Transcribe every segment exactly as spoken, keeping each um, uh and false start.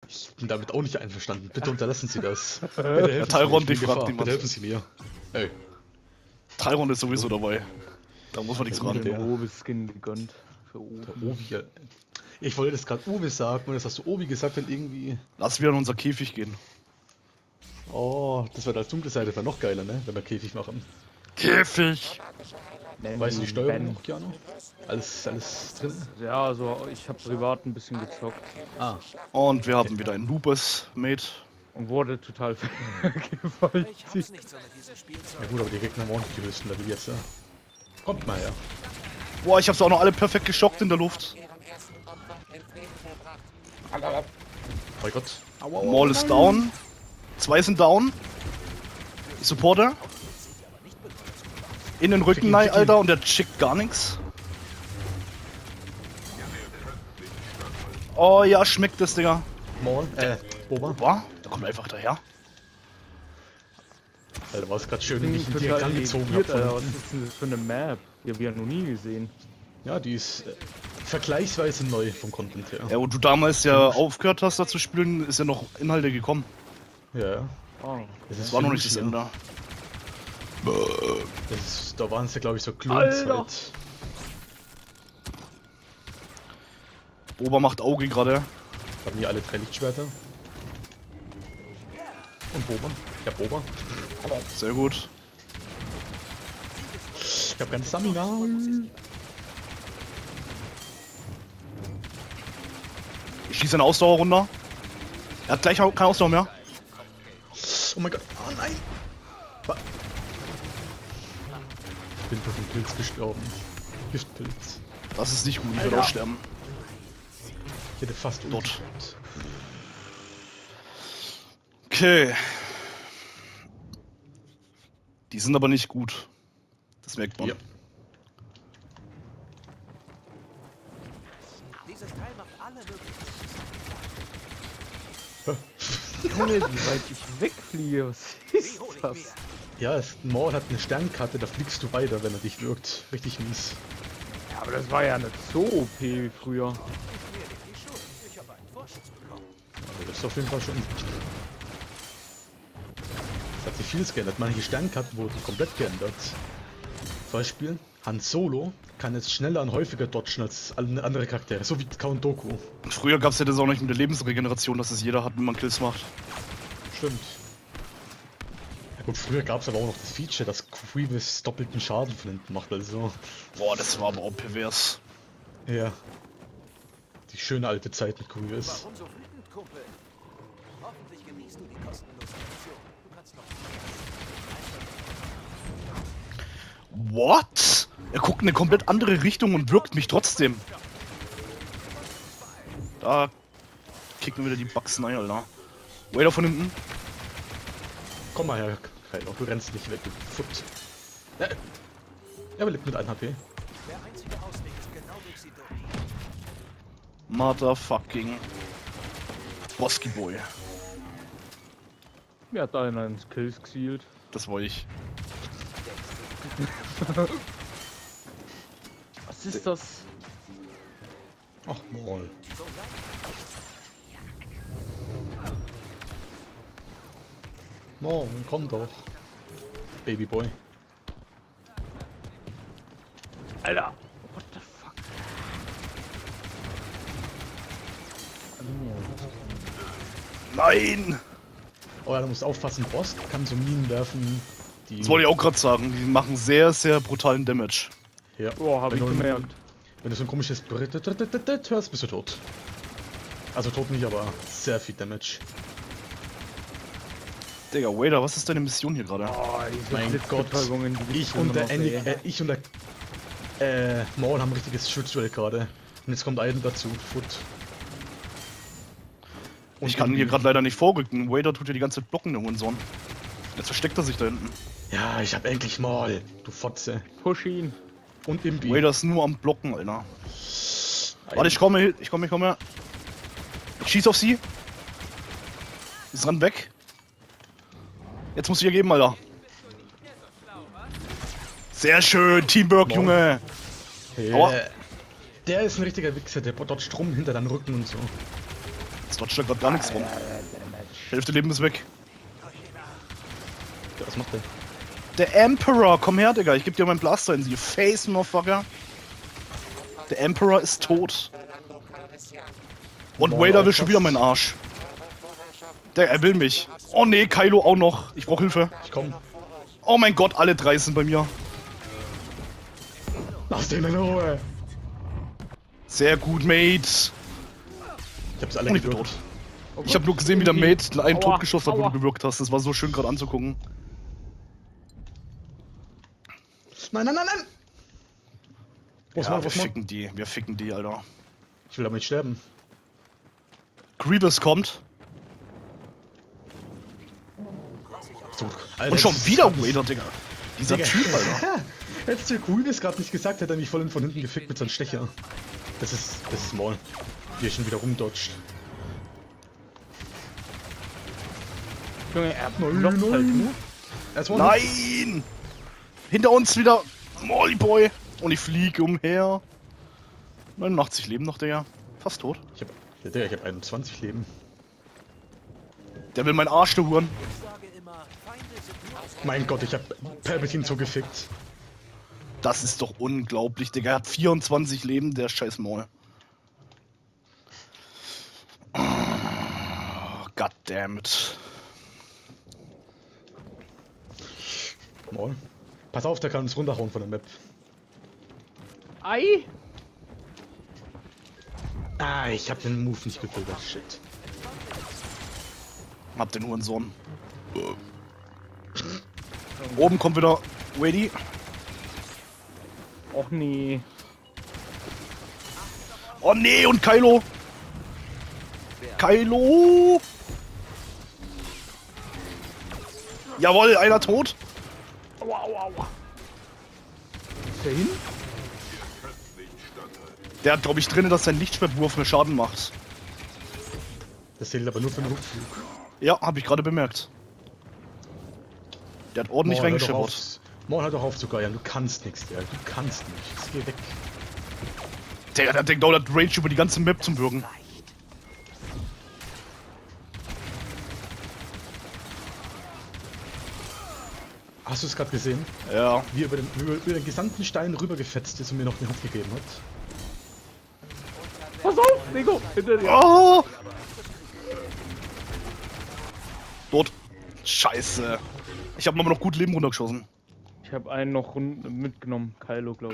Ich bin damit auch nicht einverstanden. Bitte unterlassen Sie das. Bitte Ja, helfen Tyron, Sie mir, ich dich bin in fragt Gefahr. niemand. Bitte helfen Sie mir. Ey. Tyron ist sowieso dabei. Da muss man nichts Der ran. Gute. Den Obi-Skin gegönnt. Für Der Obi. Obi. ja. Ich wollte das gerade Obi sagen und jetzt hast du Obi gesagt, wenn irgendwie... Lass wieder in unser Käfig gehen. Oh, das wird als dunkle Seite wäre noch geiler, ne? Wenn wir Käfig machen. Käfig! Nennen Weißt du ihn die Steuerung Ben. noch, Keanu? Alles, alles drin? Ja, also ich habe privat ein bisschen gezockt Ah. Und wir haben wieder ein Lupus-Mate. und wurde total Ich vergewaltigt. hab's nicht so mit diesem Spielzeug. Ja gut, aber die Gegner haben auch nicht die höchsten Level jetzt, ja. Kommt mal her. Boah, ich hab sie auch noch alle perfekt geschockt in der Luft. Oh mein Gott. Aua, aua, Maul ist down. Zwei sind down. Ich supporte. In den Rücken, nein, Alter, und der chickt gar nichts. Oh ja, schmeckt das, Digga. Maul, äh, Ober. Boah, da kommt einfach daher. Alter, war es gerade schön, Ich wie ich bin ihn direkt total angezogen irritiert, habe. Alter. Was ist denn das für eine Map? Die hab ich ja noch nie gesehen. Ja, die ist äh, vergleichsweise neu vom Content her. Ja, wo du damals ja aufgehört hast, da zu spielen, ist ja noch Inhalte gekommen. Ja, ja. Oh. Das Das war noch nicht das ja. Ende. Das ist, da waren es ja, glaube ich, so Klons Alter. halt. Ober macht Auge gerade. Haben die alle drei Lichtschwerter? Und Boba? Ich hab Boba. Sehr gut. Ich hab ganz Stamina. Ich schieße eine Ausdauer runter. Er hat gleich auch keine Ausdauer mehr. Oh mein Gott. Oh nein. Wa- Ich bin durch den Pilz gestorben. Giftpilz. Das ist nicht gut, ich werde auch sterben. Ich hätte fast Dort. Ulti gehabt. Okay. Die sind aber nicht gut. Das merkt man. Ja. Dieses Teil macht alle möglichen. Junge, wie weit ich wegfliege. Was ist Die hol ich das? mir. Ja, es- Maul hat eine Sternkarte, da fliegst du weiter, wenn er dich wirkt. Richtig mies. Ja, aber das war ja nicht so O P wie früher. Ich mir nicht die Schuld. Ich habe einen Vorschuss bekommen. Also das ist auf jeden Fall schon. Es hat sich vieles geändert. Manche Sternkarten wurden komplett geändert. Zum Beispiel, Han Solo kann jetzt schneller und häufiger dodgen als alle andere Charaktere, so wie Count Dooku. Und früher gab es ja das auch nicht mit der Lebensregeneration, dass es jeder hat, wenn man Kills macht. Stimmt. Ja gut, früher gab es aber auch noch das Feature, dass Grievous doppelten Schaden von hinten macht, also. Boah, das war aber auch pervers. Ja. Die schöne alte Zeit mit Grievous. Warum so wütend, Kumpel? Hoffentlich genießt du die kostenlose Mission. Du kannst noch. What? Er guckt in eine komplett andere Richtung und wirkt mich trotzdem. Da kicken wieder die Bugs rein, Alter. Wader von hinten. Komm mal her, Kylo, du rennst nicht weg, du Foot. Ja, er überlebt mit einem H P. Der einzige Ausweg ist genau durch sie durch. Motherfucking Bosky Boy. Mir hat einer ins Kills gezielt. Das war ich. Was ist das? Ach, Maul. Maul, komm doch. Babyboy. Alter! What the fuck? Nein! Oh ja, du musst aufpassen, Boss kann so Minen werfen, die... Das wollte ich auch gerade sagen. Die machen sehr, sehr brutalen Damage. Ja. Boah, hab Wenn ich du- gemerkt. Wenn du so ein komisches Brrrt hörst, bist du tot. Also tot nicht, aber sehr viel Damage. Digga, Wader, was ist deine Mission hier gerade? Oh, diese Mein Blitzbetäubungen, Gott, die ich gibt's und der immer noch, Andy, ey. äh, ich und der äh, Maul haben ein richtiges Schutzduell gerade. Und jetzt kommt Aiden dazu, Foot. Und Ich kann Imbi. hier gerade leider nicht vorrücken. Wader tut ja die ganze Zeit blocken, der Hurensohn. Jetzt versteckt er sich da hinten. Ja, ich hab endlich Maul, du Fotze. Push ihn. Und Imbi. Wader ist nur am Blocken, Alter. Warte, ich komme, ich komme, ich komme. Ich schieß auf sie. Sie rennt weg. Jetzt muss ich ihr geben, Alter. Sehr schön, Teamwork, Junge. Ja. Aua. Der ist ein richtiger Wichser, der dodgt rum hinter deinem Rücken und so. Jetzt dodge da gerade gar nichts rum. Hälfte Leben ist weg. Ja, was macht der? Der Emperor, komm her, Digga, ich geb dir meinen Blaster in sie. Face, Motherfucker. Der Emperor ist tot. Und Vader will schon wieder meinen Arsch. Der, er will mich. Oh nee, Kylo auch noch. Ich brauch Hilfe. Ich komm. Oh mein Gott, alle drei sind bei mir. Lass den in Ruhe! Sehr gut, Mate. Ich hab's alle Und ich bin gewürgt. tot. Ich hab nur gesehen, wie der Mate einen Aua, totgeschossen hat, wo aua. du gewirkt hast. Das war so schön gerade anzugucken. Nein, nein, nein, nein! Was Ja, mal, wir was mal? ficken die. Wir ficken die, Alter. Ich will aber nicht sterben. Grievous kommt. So, Alter, Und schon das ist wieder grad nicht- Vader, Digga. Dieser Digga. Typ, Alter. Hättest du Grievous gerade nicht gesagt, hätte er mich voll von hinten gefickt mit seinem Stecher. Das ist, das ist Maul. Wie er schon wieder rumdodgt. Junge, er Nein, blockt nein. halt nur. Erstmal Nein! Hinter uns wieder Molly Boy. Und ich fliege umher. neunundachtzig Leben noch, Digga. Fast tot. Ich hab, ja, Digga, ich hab einundzwanzig Leben. Der will meinen Arsch huren. Ich sage immer, Feinde sind nur aus Mein Gott, ich hab Palpatine so gefickt. Das ist doch unglaublich, Digga. Er hat vierundzwanzig Leben, der scheiß Maul. Oh, goddammit. Maul. Pass auf, der kann uns runterhauen von der Map. Ei! Ah, ich hab den Move nicht gefiltert. Shit. Hab den Hurensohn. Oben kommt wieder Wady. Och nee. Oh nee, und Kylo. Kylo. Jawohl, einer tot. Aua, aua, aua. Ist der hin? Der hat, glaube ich, drin, dass sein Lichtschwertwurf mehr Schaden macht. Das zählt aber nur für den Rückflug. Ja, habe ich gerade bemerkt. Der hat ordentlich Maul, hör doch reingescheppert. auf. Maul, hör doch auf zu geiern. Du kannst nichts, der. Du kannst nichts. Geh weg. Der, der denkt, der Range über die ganze Map zum Würgen. Hast du es gerade gesehen? Ja. Wie er über den, über, über den gesamten Stein rübergefetzt ist und mir noch die Hand gegeben hat. Pass auf, Nico! Hinter dir! Oh! Tot. Scheiße. Ich habe nochmal noch gut Leben runtergeschossen. Ich habe einen noch rund mitgenommen. Kylo, glaube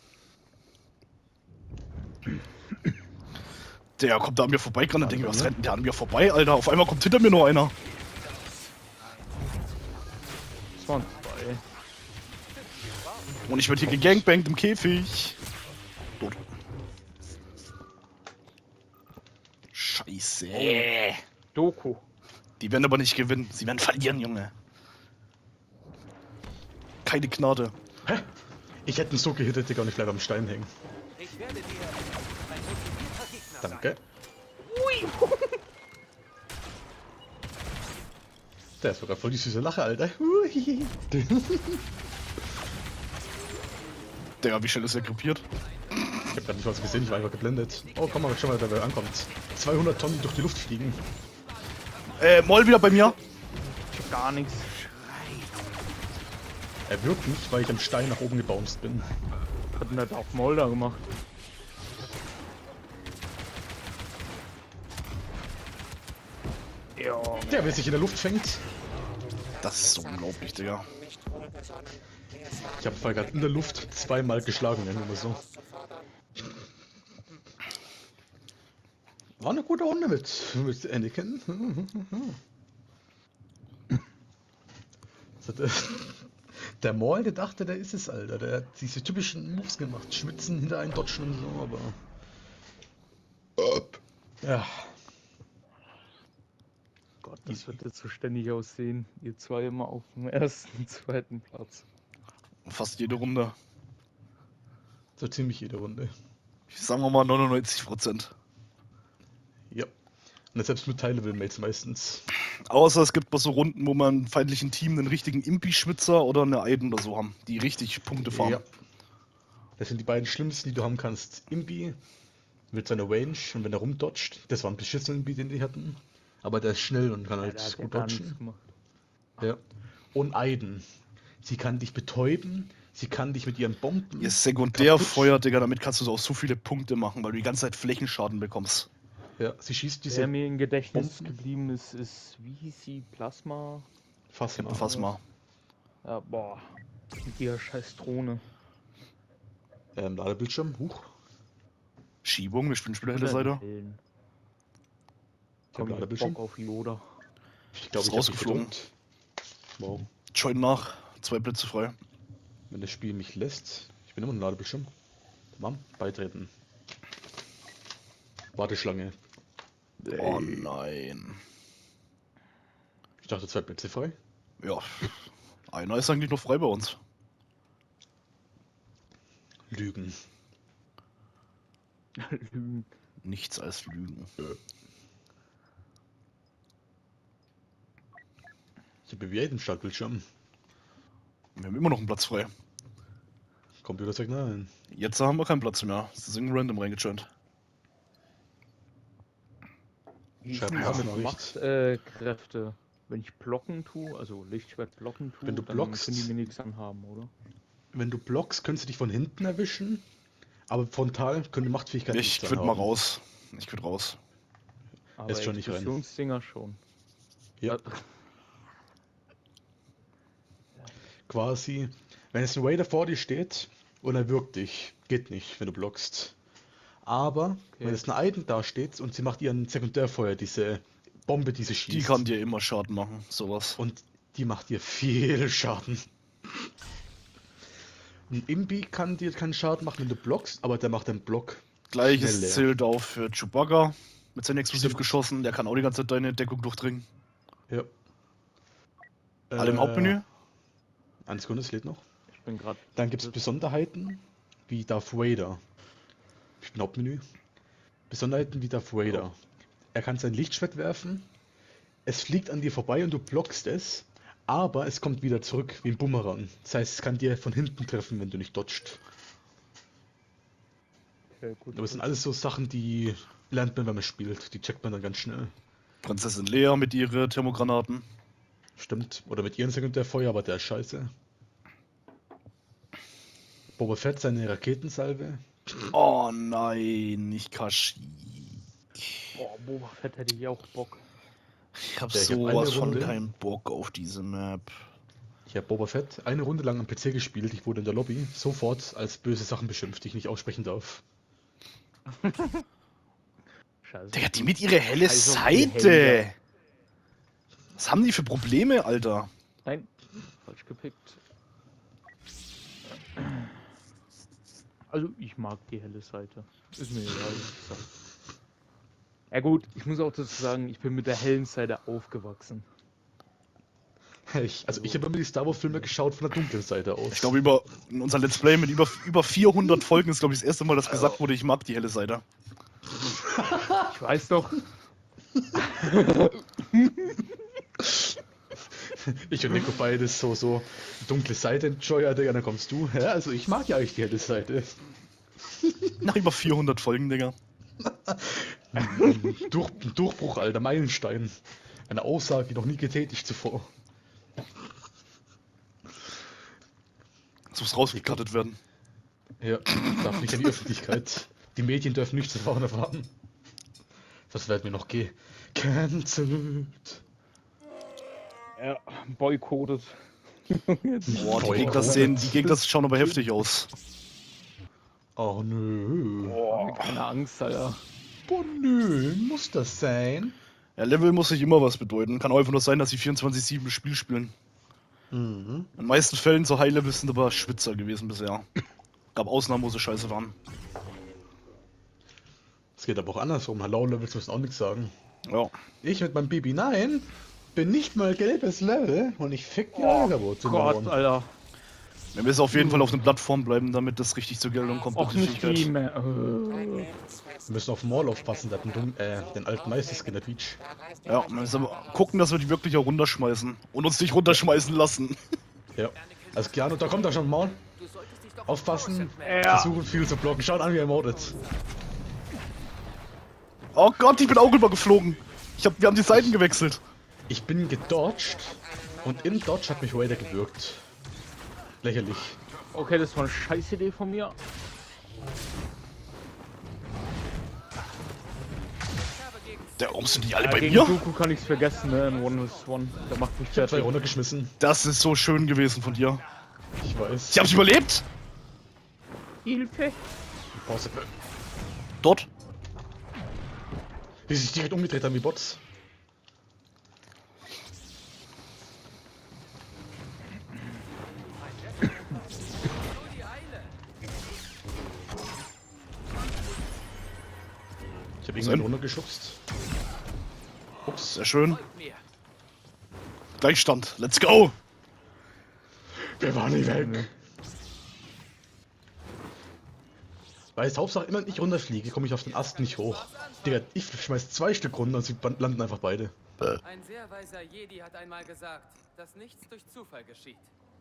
ich. Der kommt da an mir vorbei, gerade denke ich, was rennt denn der an mir vorbei, Alter? Auf einmal kommt hinter mir nur einer. Das waren zwei. Und ich werde hier gegangbangt im Käfig. Tot. Scheiße. Doku. Die werden aber nicht gewinnen. Sie werden verlieren, Junge. Keine Gnade. Hä? Ich hätte ihn so gehittet, Digga, und ich bleib am Stein hängen. Ich werde dir ein motivierter Gegner sein. Danke. Der ist sogar voll die süße Lache, Alter. Ui. Der, wie schnell ist er gruppiert? Ich hab grad nicht was gesehen, ich war einfach geblendet. Oh, komm mal, schau mal, wer ankommt. zweihundert Tonnen, die durch die Luft fliegen. Äh, Moll wieder bei mir. Ich hab gar nichts. Er wirkt nicht, weil ich am Stein nach oben gebounced bin. Was hat denn das auf Molder gemacht? Ja. Der, wer sich in der Luft fängt. Das ist so unglaublich, Digga. Ich hab vorher gerade in der Luft zweimal geschlagen, ja, nur mal so. War eine gute Runde mit, mit Anakin. So, der, der Maul, der dachte, der ist es, Alter. Der hat diese typischen Moves gemacht. Schwitzen, hinter einen dodgen und so, aber... Ja. Gott, das wird jetzt so ständig aussehen. Ihr zwei immer auf dem ersten, zweiten Platz. Fast jede Runde. So ziemlich jede Runde. Sagen wir mal neunundneunzig Prozent. Ja. Und selbst mit High-Level-Mates meistens. Außer es gibt mal so Runden, wo man im feindlichen Team einen richtigen Impi-Schwitzer oder eine Aiden oder so haben, die richtig Punkte fahren. Ja. Das sind die beiden schlimmsten, die du haben kannst. Impi mit seiner Range und wenn er rumdodgt, das war ein beschissenen Beat, den die hatten. Aber der ist schnell und kann Ja, halt der hat ja gut gar nichts dodgen. gemacht. Ja. Und Aiden. Sie kann dich betäuben, sie kann dich mit ihren Bomben. Ihr Sekundärfeuer, Digga, damit kannst du so auch so viele Punkte machen, weil du die ganze Zeit Flächenschaden bekommst. Ja, sie schießt diese Der mir im Gedächtnis Bomben. geblieben ist, ist, wie hieß sie? Plasma? Phasma. Phasma. Ja, boah. Mit ihrer scheiß Drohne. Ähm, Ladebildschirm, huch. Schiebung, wir spielen Spieler helle Oder Seite. Wellen. Ich hab Komm, ich Ladebildschirm. Bock auf Yoda. Ich glaube, Ist ich hab mich rausgeflogen. gedrückt. Wow. Join nach, zwei Plätze frei. Wenn das Spiel mich lässt. Ich bin immer ein Ladebildschirm. Mam, beitreten. Warteschlange. Oh nein. Ich dachte, zwei Plätze frei. Ja, einer ist eigentlich noch frei bei uns. Lügen. Lügen. Nichts als Lügen. Ich habe wie jeden Startbildschirm. Wir haben immer noch einen Platz frei. Computer sagt nein. Jetzt haben wir keinen Platz mehr. Es ist irgendwie random reingejoint. Wie ist Schreib denn mir das auf mit Nachricht. Machtkräfte? Wenn ich blocken tue, also Lichtschwert blocken tue, Wenn du dann blockst- können die mir nichts anhaben, oder? Wenn du blockst, könntest du dich von hinten erwischen. Aber frontal können die Machtfähigkeit Ich nichts quitt mal anhaben. raus. Ich quitt raus. Aber Ist schon nicht rein. Explosionsdinger schon. Ja. Äh, Quasi, wenn jetzt ein Raider vor dir steht und er wirkt dich, geht nicht, wenn du blockst. Aber Okay. wenn jetzt ein Aiden da steht und sie macht ihren Sekundärfeuer, diese Bombe, die sie schießt. Die kann dir immer Schaden machen, sowas. Und die macht dir viel Schaden. Ein Imbi kann dir keinen Schaden machen, wenn du blockst, aber der macht den Block. Gleiches schnell leer. zählt auch für Chewbacca. Mit seinen Stimmt. Explosivgeschossen. Der kann auch die ganze Zeit deine Deckung durchdringen. Ja. Alle im Äh, Hauptmenü. Eine Sekunde, es lädt noch. Ich bin gerade. Dann gibt es Besonderheiten wie Darth Vader. Ich bin Hauptmenü. Besonderheiten wie Darth Vader. Er kann sein Lichtschwert werfen. Es fliegt an dir vorbei und du blockst es. Aber es kommt wieder zurück wie ein Bumerang. Das heißt, es kann dir von hinten treffen, wenn du nicht dodgst. Okay, gut. Aber es sind alles so Sachen, die lernt man, wenn man spielt. Die checkt man dann ganz schnell. Prinzessin Leia mit ihren Thermogranaten. Stimmt. Oder mit ihren Sekundärfeuer, aber der ist scheiße. Boba Fett seine Raketensalve. Oh nein, nicht Kashyyyk. Boah, Boba Fett hätte ich auch Bock. Ich hab Ja, ich hab sowas eine von Runde. keinen Bock auf diese Map. Ich habe Boba Fett eine Runde lang am P C gespielt. Ich wurde in der Lobby sofort als böse Sachen beschimpft, die ich nicht aussprechen darf. Scheiße. Digga, die mit ihrer helle Also, Seite. Helga. Was haben die für Probleme, Alter? Nein, falsch gepickt. Also, ich mag die helle Seite. Ist mir egal, was ich sag. Ja gut, ich muss auch dazu sagen, ich bin mit der hellen Seite aufgewachsen. Ich, also ich habe immer die Star Wars Filme geschaut von der dunklen Seite aus. Ich glaube, über in unser Let's Play mit über, über vierhundert Folgen ist, glaube ich, das erste Mal, dass gesagt wurde, ich mag die helle Seite. Ich weiß doch. Ich und Nico beides so, so dunkle Seite Enjoyer, Digga, dann kommst du. Ja, also ich mag ja eigentlich die helle Seite. Nach über vierhundert Folgen, Digga. Ein, Durch, ein Durchbruch, alter Meilenstein. Eine Aussage, noch nie getätigt zuvor. Das muss rausgekattet werden. Ja, darf nicht an die Öffentlichkeit. Die Medien dürfen nichts davon erfahren. Was werden wir noch ge... cancelled? Ja, boykottet. Boah, die Boykott. Gegner sehen, die Gegner schauen aber heftig aus. Oh nö. Boah, keine Angst, Alter. Oh nö, muss das sein? Ja, Level muss sich immer was bedeuten. Kann auch einfach nur sein, dass sie vierundzwanzig sieben das Spiel spielen. Mhm. In den meisten Fällen so High-Level sind aber Schwitzer gewesen bisher. Gab Ausnahmen, wo sie scheiße waren. Es geht aber auch andersrum. Hallo-Levels müssen auch nichts sagen. Ja. Ich mit meinem Baby, nein, bin nicht mal gelbes Level und ich fick die Angebote. Gott, Alter. Wir müssen auf jeden Fall auf der Plattform bleiben, damit das richtig zur Geltung kommt. Auch mit der nicht die Fähigkeit. mehr. Äh. Wir müssen auf Maul aufpassen, der hat den, äh, den alten Meisterskin, der Peach. Ja, wir müssen aber gucken, dass wir die wirklich auch runterschmeißen. Und uns nicht runterschmeißen lassen. Ja. Also Keanu, da kommt er schon, Maul. Aufpassen, Ja. versuchen viel zu blocken. Schaut an, wie er mordet. Oh Gott, ich bin auch rübergeflogen. Ich hab, wir haben die Seiten gewechselt. Ich bin gedodged und im Dodge hat mich Vader gewürgt. Lächerlich. Okay, das war eine scheiß Idee von mir. Der, warum sind die alle Ja, bei gegen mir? Dooku kann ich's vergessen, ne? In One vs One. Der macht mich Ich hab zwei fertig. runtergeschmissen. Das ist so schön gewesen von dir. Ich weiß. Ich hab's überlebt. Hilfe! Pause. Dort. Die sich direkt umgedreht haben wie Bots. Ich hab irgendwann runtergeschubst. Ups, sehr schön. Gleichstand. Let's go. Wir waren nicht weg. Weil es Hauptsache immer wenn ich runterfliege, komme ich auf den Ast nicht hoch. Digga, ich schmeiß zwei Stück runter und sie landen einfach beide. Ein sehr weiser Jedi hat einmal gesagt, dass nichts durch Zufall geschieht.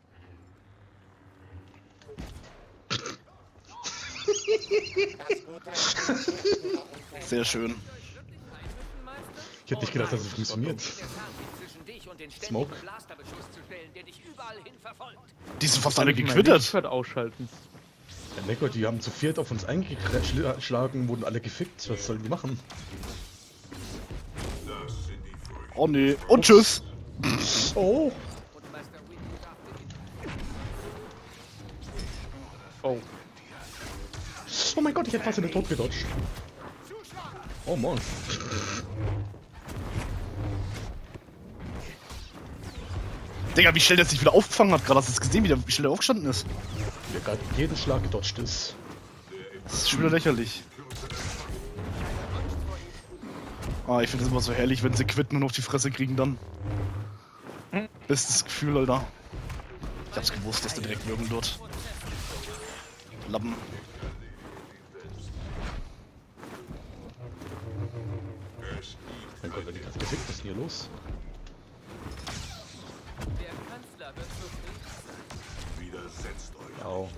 Sehr schön. Ich hätte nicht gedacht, dass es funktioniert. Smoke. Die sind fast alle Ich mein gequittert. Lichtschwert ausschalten. Ja, lecker, die haben zu viert auf uns eingeschlagen, wurden alle gefickt. Was sollen die machen? Oh nee. Und tschüss. Oh! Oh. Oh mein Gott, ich hätte fast in den Tod gedodged. Oh Mann. Digga, wie schnell der sich wieder aufgefangen hat. Gerade hast du es gesehen, wie, der, wie schnell der aufgestanden ist. Der gerade jeden Schlag gedodged ist. Das ist schon wieder lächerlich. Ah, ich finde es immer so herrlich, wenn sie quitten und auf die Fresse kriegen dann. Bestes Gefühl, Alter. Ich hab's gewusst, dass der direkt würgen wird. Lappen. Mein Gott, wenn die gerade gefickt, was ist denn hier los? Der Kanzler wird zufrieden sein. Au.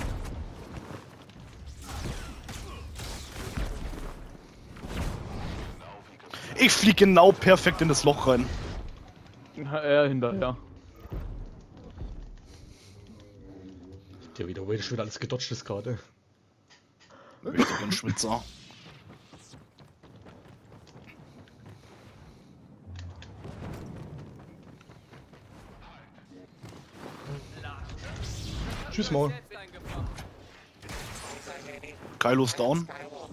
Ich flieg genau perfekt in das Loch rein. Ja, er hinterher. Der wieder, Vader schon wieder alles gedodged ist gerade. Richtig ein Schwitzer. Tschüss, Maul. Kylo's down.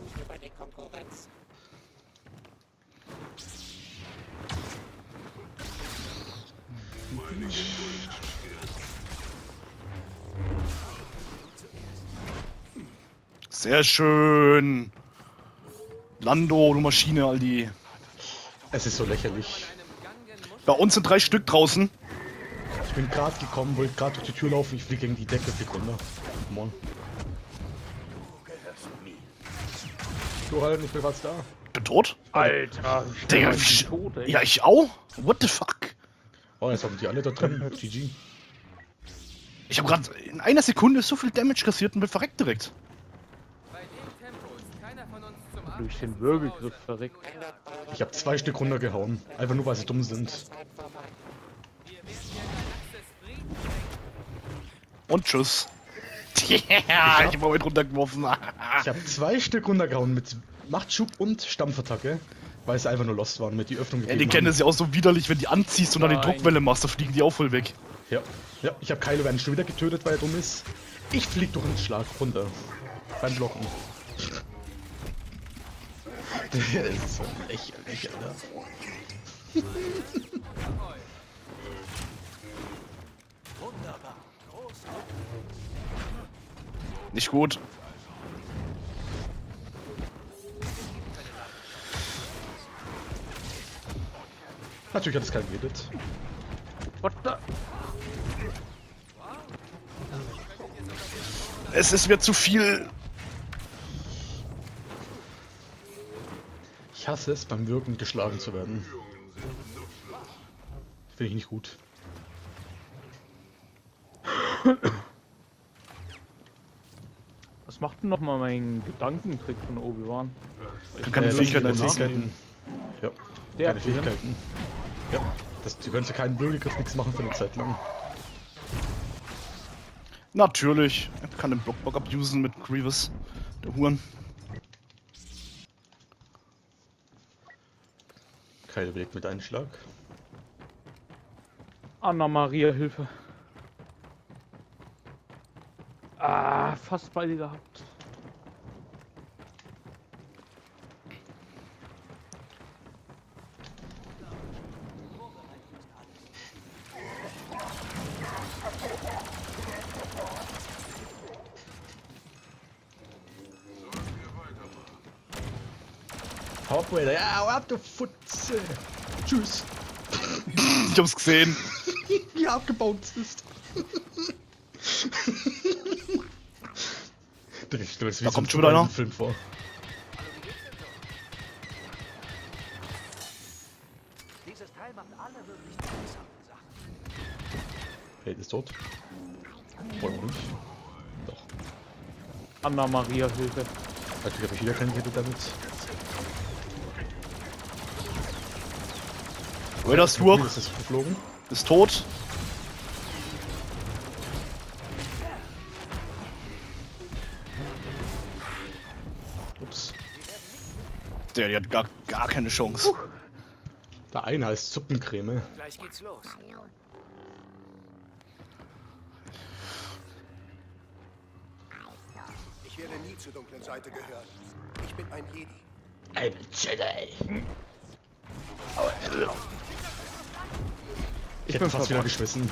Sehr schön. Lando, du Maschine, Aldi. Es ist so lächerlich. Bei uns sind drei Stück draußen. Ich bin gerade gekommen, wollte gerade durch die Tür laufen, ich fliege gegen die Decke, flieg runter. Mann. Du halt, ich bin fast da. Bin tot? Alter, ich Digga, bin wie tot, ey. Ja, ich auch? What the fuck? Oh, jetzt haben die alle da drin. G G. Ich habe gerade in einer Sekunde so viel Damage kassiert und bin verreckt direkt. Bei dem Tempo ist keiner von uns zum Durch den Abendessen Würgegriff zu verreckt. Ich habe zwei Stück runtergehauen. Einfach nur, weil sie dumm sind. Hause. Wir werden der Galaxis Frieden bringen. Und tschüss. Ja, ich hab mal mit runtergeworfen. Ich habe zwei Stück runtergehauen mit Machtschub und Stampfattacke, weil sie einfach nur lost waren, mit die Öffnung Ja, gegeben die kennen haben. es ja auch so widerlich, wenn die anziehst und dann die Nein. Druckwelle machst, da fliegen die auch voll weg. Ja, ja, ich habe Kylo Ren schon wieder getötet, weil er dumm ist. Ich flieg durch einen Schlag runter. Beim Blocken. Das ist so lächerlich, Alter. Wunderbar. Großartig. Nicht gut. Natürlich hat es keinen geredet. What the? Es ist mir zu viel. Ich hasse es, beim Wirken geschlagen zu werden. Finde ich nicht gut. Was macht denn nochmal mein Gedankentrick von Obi-Wan? Ich kann keine Äh, Fähigkeiten keine einsetzen. Fähigkeiten. Ja, Der keine Fähigkeiten. Ja, das, du kannst ja keinen Würgegriff, nichts machen für eine Zeit lang. Natürlich. Ich kann den Blockblock abusen mit Grievous. Der Huren. Keil belegt mit Einschlag. Anna Maria, Hilfe. Ah, fast beide gehabt. Hauptwälder, ja, hau ab, du Futze! Tschüss! Ich hab's gesehen. Wie er abgebaut ist! Da kommt schon wieder einer. Film vor. Dieses Teil macht alle wirklich interessanten Sachen. Hey, ist tot. Oder auch nicht. Doch. Anna Maria, Hilfe. Natürlich habe ich wieder keinen Hit damit. Raider ist durch. Das ist geflogen. Ist tot. Ups. Der, der hat gar, gar keine Chance. Der eine heißt Suppencreme. Gleich geht's los. Ich werde nie zur dunklen Seite gehören. Ich bin ein Jedi. Ein Jedi. Ich hätte fast wieder geschmissen.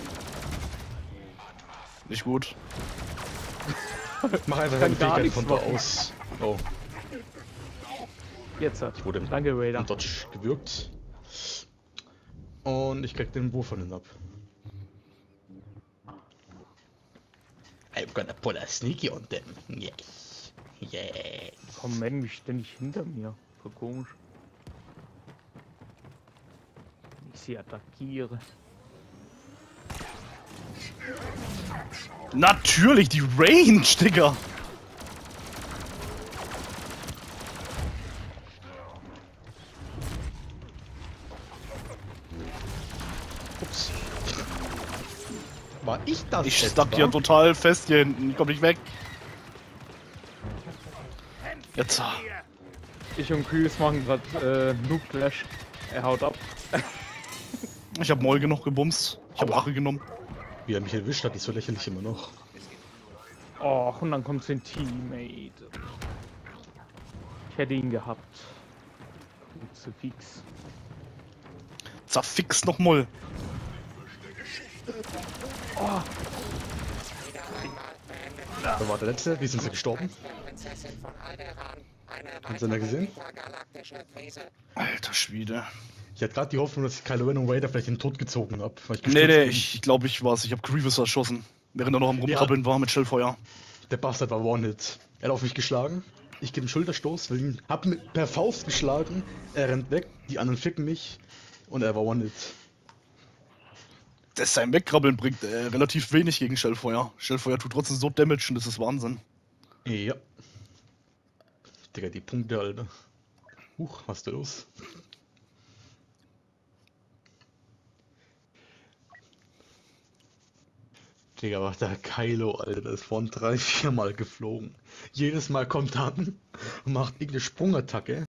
Nicht gut. Mach einfach Kann deine gar Fähigkeit nichts von da machen. aus. Oh, Jetzt hat. ich wurde im, Danke, Raider. im Dodge gewürgt. Und ich krieg den Wurf von hinten ab. I'm gonna put a sneaky on them. Yes. Yes. Komm, man, mich ständig hinter mir. Voll komisch. Ich sie attackiere. Natürlich, die Range, Digga. Ups. War ich das? Ich jetzt, stuck wa? hier total fest hier hinten. Ich komm nicht weg. Jetzt. Ich und Kühes machen gerade äh, Noob Clash. Er haut ab. Ich hab Molge noch gebumst. Ich hab Aua. Rache genommen. Wie er mich erwischt hat, ist so lächerlich immer noch. Och, und dann kommt sein Teammate. Ich hätte ihn gehabt. Kruzifix. Zerfix noch Moll. Wer war der Letzte? Wie sind sie gestorben? Haben sie ihn da gesehen? Alter Schwede. Ich hatte gerade die Hoffnung, dass ich Kylo Ren und Vader vielleicht in den Tod gezogen habe. Nee, nee, ich glaube, ich war's. Ich hab Grievous erschossen. Während er noch am Rumkrabbeln war mit Schellfeuer. Der Bastard war One-Hit. Er hat auf mich geschlagen. Ich gebe einen Schulterstoß, will ihn, hab mit per Faust geschlagen. Er rennt weg, die anderen ficken mich. Und er war One-Hit. Das sein Wegkrabbeln bringt äh, relativ wenig gegen Schellfeuer. Schellfeuer tut trotzdem so Damage und das ist Wahnsinn. Ja. Digga, die Punkte, Alter. Huch, was ist da los? Digga, was der Kylo, Alter, das ist von drei, vier Mal geflogen. Jedes Mal kommt er an und macht irgendeine Sprungattacke.